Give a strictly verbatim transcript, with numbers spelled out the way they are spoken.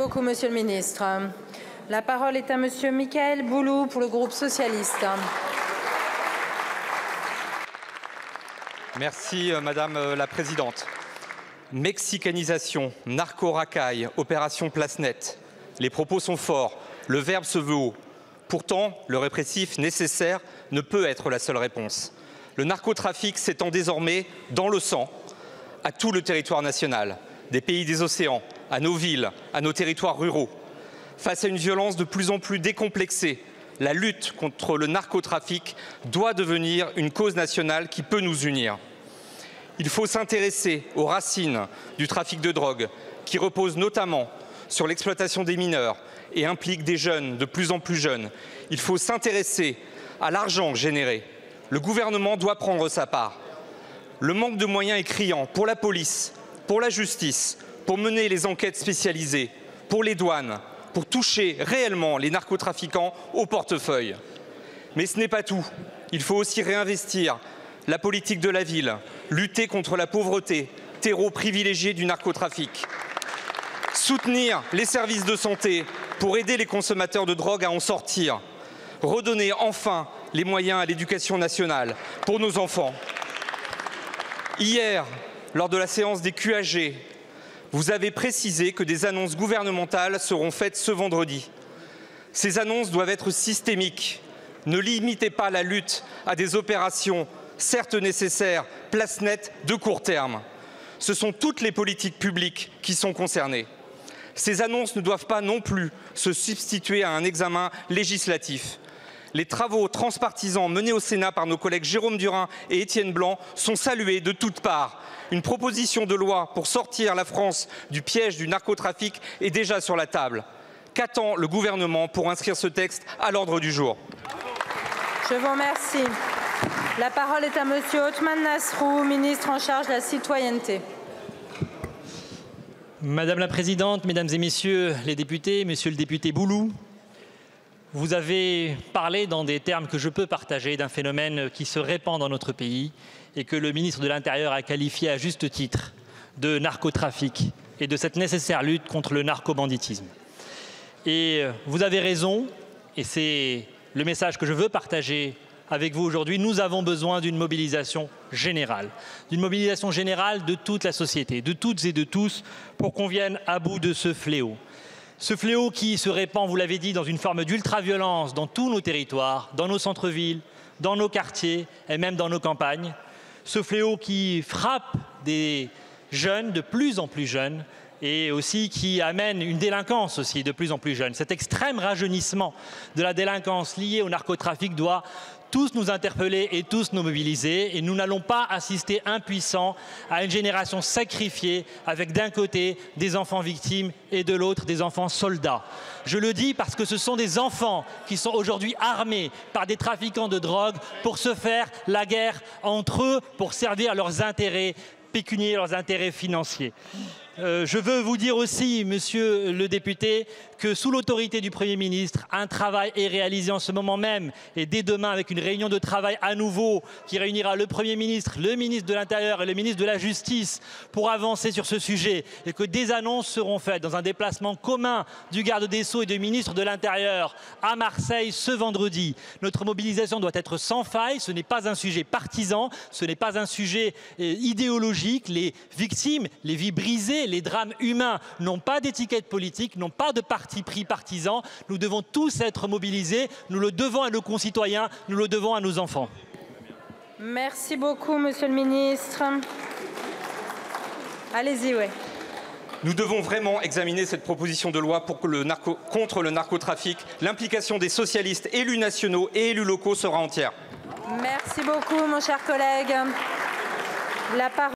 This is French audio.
beaucoup, Monsieur le Ministre. La parole est à Monsieur Mickaël Boulou pour le groupe socialiste. Merci Madame la Présidente. Mexicanisation, narco-racaille, opération Place Nette. Les propos sont forts, le verbe se veut haut. Pourtant, le répressif nécessaire ne peut être la seule réponse. Le narcotrafic s'étend désormais dans le sang à tout le territoire national, des pays des océans, à nos villes, à nos territoires ruraux. Face à une violence de plus en plus décomplexée, la lutte contre le narcotrafic doit devenir une cause nationale qui peut nous unir. Il faut s'intéresser aux racines du trafic de drogue, qui repose notamment sur l'exploitation des mineurs et implique des jeunes de plus en plus jeunes. Il faut s'intéresser à l'argent généré. Le gouvernement doit prendre sa part. Le manque de moyens est criant pour la police, pour la justice, pour mener les enquêtes spécialisées, pour les douanes, pour toucher réellement les narcotrafiquants au portefeuille. Mais ce n'est pas tout. Il faut aussi réinvestir la politique de la ville, lutter contre la pauvreté, terreau privilégié du narcotrafic, soutenir les services de santé pour aider les consommateurs de drogue à en sortir, redonner enfin les moyens à l'éducation nationale pour nos enfants. Hier, lors de la séance des Q A G, vous avez précisé que des annonces gouvernementales seront faites ce vendredi. Ces annonces doivent être systémiques. Ne limitez pas la lutte à des opérations, certes nécessaires, place nette de court terme. Ce sont toutes les politiques publiques qui sont concernées. Ces annonces ne doivent pas non plus se substituer à un examen législatif. Les travaux transpartisans menés au Sénat par nos collègues Jérôme Durain et Étienne Blanc sont salués de toutes parts. Une proposition de loi pour sortir la France du piège du narcotrafic est déjà sur la table. Qu'attend le gouvernement pour inscrire ce texte à l'ordre du jour? Je vous remercie. La parole est à Monsieur Othmane Nasrou, ministre en charge de la citoyenneté. Madame la Présidente, Mesdames et Messieurs les députés, Monsieur le député Boulou, vous avez parlé dans des termes que je peux partager d'un phénomène qui se répand dans notre pays et que le ministre de l'Intérieur a qualifié à juste titre de narcotrafic et de cette nécessaire lutte contre le narcobanditisme. Et vous avez raison, et c'est le message que je veux partager avec vous aujourd'hui, nous avons besoin d'une mobilisation générale, d'une mobilisation générale de toute la société, de toutes et de tous, pour qu'on vienne à bout de ce fléau. Ce fléau qui se répand, vous l'avez dit, dans une forme d'ultra-violence dans tous nos territoires, dans nos centres-villes, dans nos quartiers et même dans nos campagnes. Ce fléau qui frappe des jeunes, de plus en plus jeunes, et aussi qui amène une délinquance aussi de plus en plus jeune. Cet extrême rajeunissement de la délinquance liée au narcotrafic doit tous nous interpeller et tous nous mobiliser. Et nous n'allons pas assister impuissants à une génération sacrifiée avec d'un côté des enfants victimes et de l'autre des enfants soldats. Je le dis parce que ce sont des enfants qui sont aujourd'hui armés par des trafiquants de drogue pour se faire la guerre entre eux, pour servir leurs intérêts pécuniaires, leurs intérêts financiers. Euh, je veux vous dire aussi, monsieur le député, que sous l'autorité du Premier ministre, un travail est réalisé en ce moment même et dès demain avec une réunion de travail à nouveau qui réunira le Premier ministre, le ministre de l'Intérieur et le ministre de la Justice pour avancer sur ce sujet et que des annonces seront faites dans un déplacement commun du garde des Sceaux et du ministre de l'Intérieur à Marseille ce vendredi. Notre mobilisation doit être sans faille, ce n'est pas un sujet partisan, ce n'est pas un sujet euh, idéologique. Les victimes, les vies brisées, les drames humains n'ont pas d'étiquette politique, n'ont pas de parti pris partisan. Nous devons tous être mobilisés. Nous le devons à nos concitoyens, nous le devons à nos enfants. Merci beaucoup, Monsieur le Ministre. Allez-y, ouais. Nous devons vraiment examiner cette proposition de loi pour que le narco, contre le narcotrafic. L'implication des socialistes, élus nationaux et élus locaux sera entière. Merci beaucoup, mon cher collègue. La parole